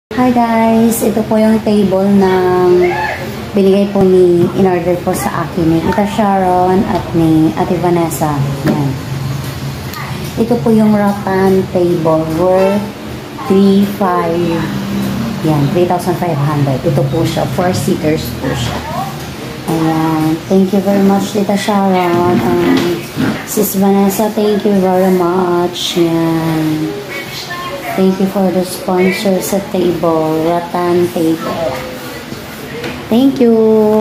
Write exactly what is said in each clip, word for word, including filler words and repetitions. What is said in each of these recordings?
Hi guys, ito po yung table ng binigay po ni in-order po sa akin ni Tita Sharon at ni Ate Vanessa. Yan. Ito po yung rattan table worth three thousand five hundred. Yan, three thousand five hundred. Ito po siya, four seaters po siya. Ayan. Thank you very much, Tita Sharon. Um, Sis Vanessa, thank you very much. Yan. Thank you for the sponsor sa table, rattan table. Thank you.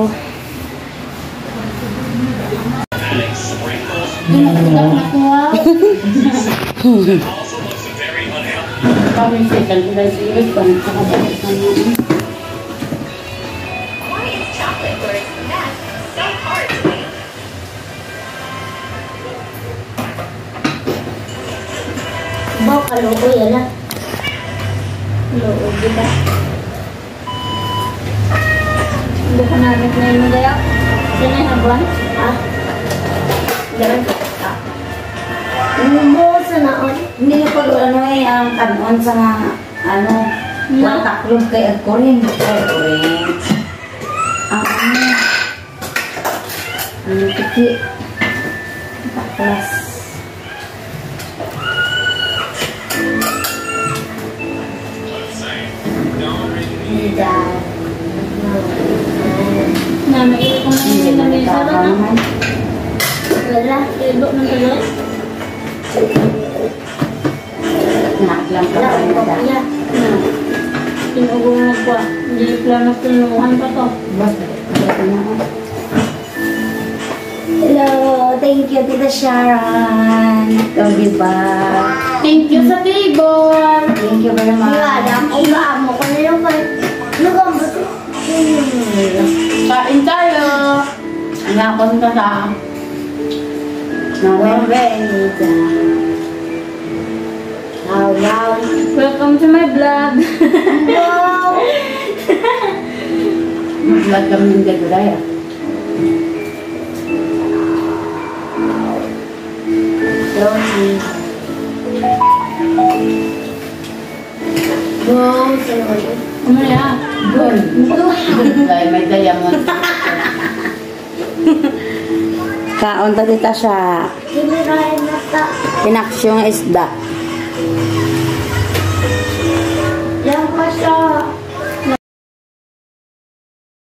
Bawa kalau ko yan lah. Loob, diba? Hindi ka namin na yun kaya? Yan ay nabuan? Ha? Diyan ka? Ha? Hindi sa naon. Hindi na pag ano eh, ang kanon sa ano, wataklob kay Agkorin. Kay Agkorin. Ang ano, ang tiki. Taklas. Nah, may ko na yung namisa ba na? Wala, ibo ng talos. Nakaklang ka pa rin na na. Tinugong mo pa. Hindi plano pinuhan pa to. Hello, thank you Tita Sharon. Ikaw diba? Thank you sa table. Thank you very much. Iba mo ko na yung lugang ba ito? Kain tayo. Angakon ka sa Nawenita. Wow, wow. Welcome to my vlog. Wow. Mag-vlog kami ng Gaguraya. Rosie. Wow, sorry. Ano yan? Good. Good guy, may diamond. Kaon ta dita siya. Kinirahin na ta. Pinaksyong isda.